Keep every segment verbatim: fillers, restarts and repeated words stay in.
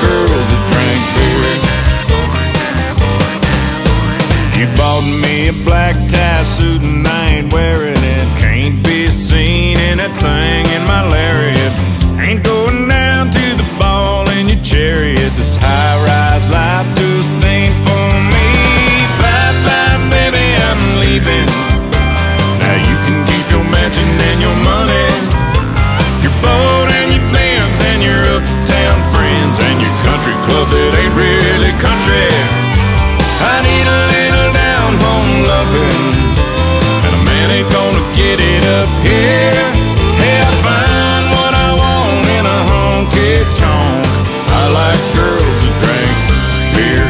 girls that drink beer. You bought me a black tie suit and I ain't wearing it. Can't be seen in that thing in my lariat. Ain't going down to the ball in your chariot. This high-rise life just ain't for me. Bye-bye, baby, I'm leaving. Now you can keep your mansion and your money, your boat and your Benz and your uptown friends and your country club that ain't really country. I need a little down-home loving, and a man ain't gonna get it up here. Hey, I find what I want in a honky-tonk. I like girls that drink beer.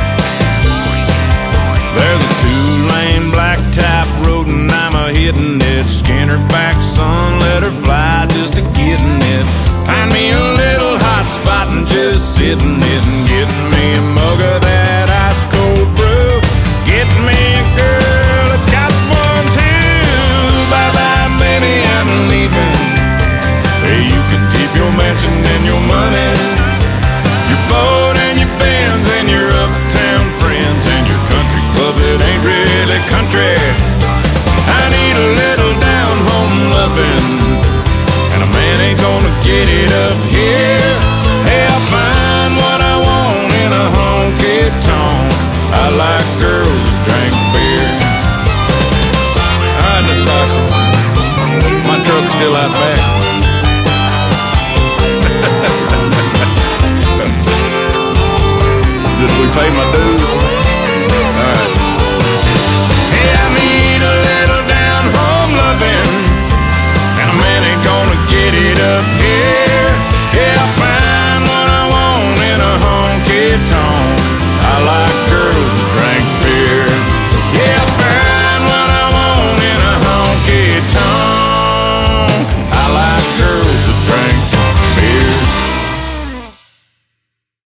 There's a two-lane black-type road and I'm a-hitting it. Skin her back, son, let her fly just a-getting it. Find me a little hot spot and just sitting it and get me a mug of that ice-cold brew. Get me a girl that's got one too. Bye-bye, baby, I'm leaving. Hey, you can keep your mansion and your money, your boat and your Benz and your uptown friends and your country club that ain't really country. I need a little down-home loving, and a man ain't gonna get it up here. Hey, I find what I want in a honky-tonk. I like girls that drink beer. Alright, Natasha, my truck's still out back. Did we pay my dues?